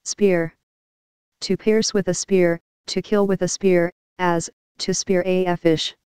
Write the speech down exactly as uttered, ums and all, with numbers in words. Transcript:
Spear. To pierce with a spear, to kill with a spear, as, to spear a fish.